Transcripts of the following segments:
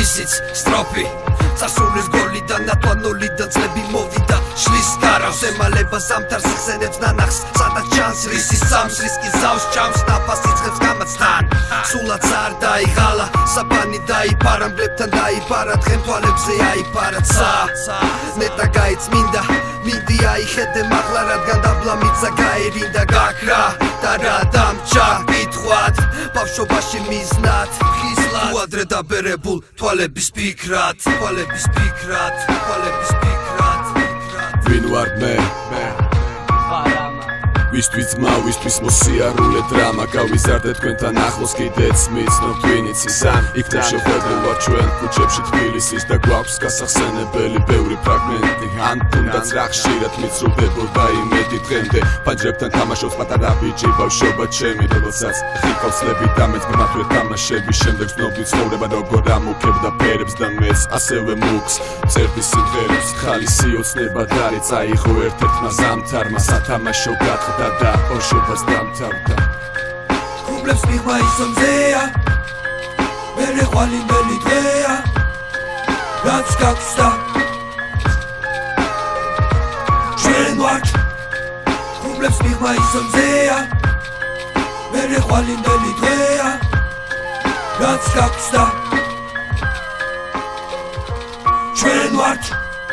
ისიც სტროფი წასულის გოლიდან ნატვანოლიდან წლები მოვიდა შლის გარავს ემალება ზამთარს იხსენებს ნანახს სადაც ჩანს რისის სამს რისკის ზავს ჭამს ნაფას იწყებს გამაცთან სულაც არ დაიღალა საბანი დაიფარა მგლებთან დაიფარა დღემ თვალებზე აიფარა ცა ნეტა გაიწმინდა მინდი აიხედე მაღლა რადგან დაბლამიცა გაერინდა გაქრა და რა დამჭა კითხვად ბავშვობაში მიზნად ხისლად თუ ადრე დაბერებულ თვალების ფიქრად ვინ ვარ მე ვისთვის ძმა ვისთვის მოსიარულე დრამა გავიზარდე თქვენთან ახლოს კიდეც მიცნობ twin-იც ისან იქნებ შეხვედრილვარ ჩვენ ქუჩებში თბილისის და გვაქვს გასახსენებელი ბევრი ფრაგმენტი ან თუნდაც რა ხშირად მიცრუდებოდა იმედი დღემდე ფანჯრებთან თამაშობს პატარა ბიჭი ბავშვობა ჩემი რომელსაც ხიკავსლები და მეც მათვე თამაშების შემდეგ ცნობდი ცხოვრება როგორ ამოქებდა ფერებს და მეც ასევე მუქს წერდი სიმღერებს ხალისი ოცნება დარი წაიღო ერთ-ერთმა ზამთარმა სათამაშო გახდა და ბავშვობას დამთავრდა ქუბლებს მიღმა ისომზეა მერე ხვალინდელი დღეა რაც გაგსდა ჩვენ ვართ ქუბლებს მიღმა ისომზეა მერე ხვალინდელი დღეა რაც გაგსდა ჩვენ ვართ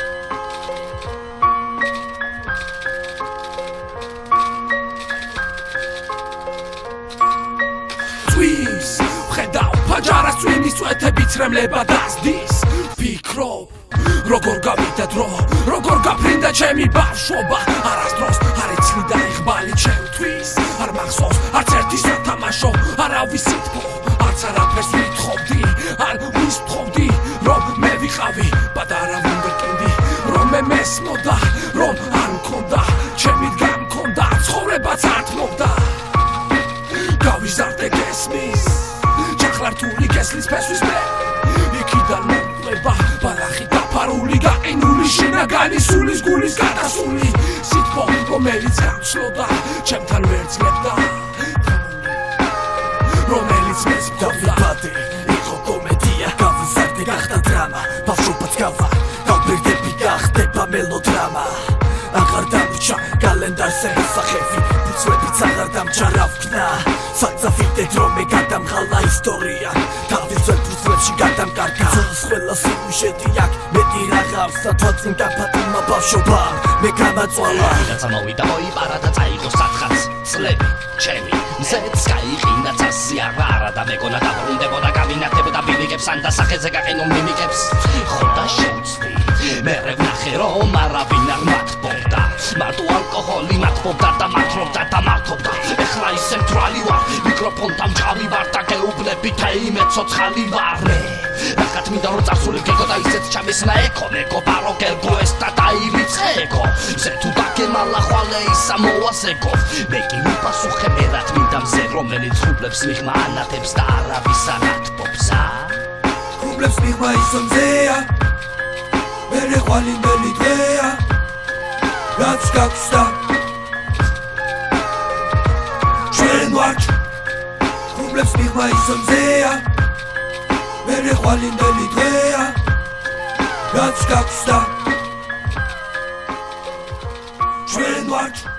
ვხედავ ფაჯარას წვიმის წვეთებით რემლება დასდის ვფიქრობ როგორ გავიდა დრო როგორ გაფრინდა ჩემი ბავშვობა არასდროს არ იცლი და იღბალი ჩემთვის არ მახსოვს არც ერთი სათამაშო არავის სიტყვა არც არაფერს ვითხოვდი არ ვისთხოვდი რომ მე ვიყავი პატარა ვუნდერკინდი რომ მე მესმოდა რომ არ მქონდა ჩემი გამქონდა ცხოვრებაც არ თმობდა გავიზარდე გესმის ჩახლართული გესლის ფესვის მე იქიდან მომკლება ბალახი დაფარული გაყინული შინაგანი სულის გულის გადასული სიტყვა რომელიც გამცლოდა ჩემთან ვერცხლებდა რომელიც მეც დავიბადე იყო კომედია გავიზარდე გახდა დრამა ბავშვობაც გავა გავბირდები გახდება მელოდრამა აღარ დამრჩა კალენდარზე სახელი ბუცლებიც აღარ დამჭა რა ვქნა საწაფილდეთ რომ მე გადამღალა ისტორია თავისუფლ ბუცლებში გადამკარგა ძულს ყველა სიუჟეტი აქ მეტი რაღაც და თვალწინ დაფატუმა ბავშვობა მე გამაწვალა რაცა მოვიდა მოიპარა და წაიღო სათხაც წლები ჩემი მზეც გაიყინა წასი არა და მეგონა დაბრუნდებოდა გავინახდებოდა ბიბიკებს ან დასახეზე გაყინო მიმიკებს ხოდა შეუცდი მე ვნახე რომ არავინ არ მათბობდა მარტო ალკოჰოლი მათბობდა და მათრობდა და მართობდა ეხლა ისე მთვრალი ვარ მიკროფონთან მჭამი ვარ და გეუბნები թե იმე ცოცხალი ვარ მე რახათ მინდა რომ წარსული გეგო და ისეც ჩამესნა ეკო მეგობარო გელგო ეს და დაივიწყე ეკო ზე თუ დაგემალა ხვალე ისა მოვასეკო მე კი ვიპასუხე მე რა თმინდა მზე რომელიც ხუბლებს მიღმა ანათებს და არავის ანათბობს ხუბლებს მიღმა ისომზეა მერე ხვალინდელი დღეა რაც გაგსდა ჩვენ ვართ ხუბლებს მიღმა ისომზეა მერე ხვალინდელი დღეა რაც გაგსდა ჩვენ ვართ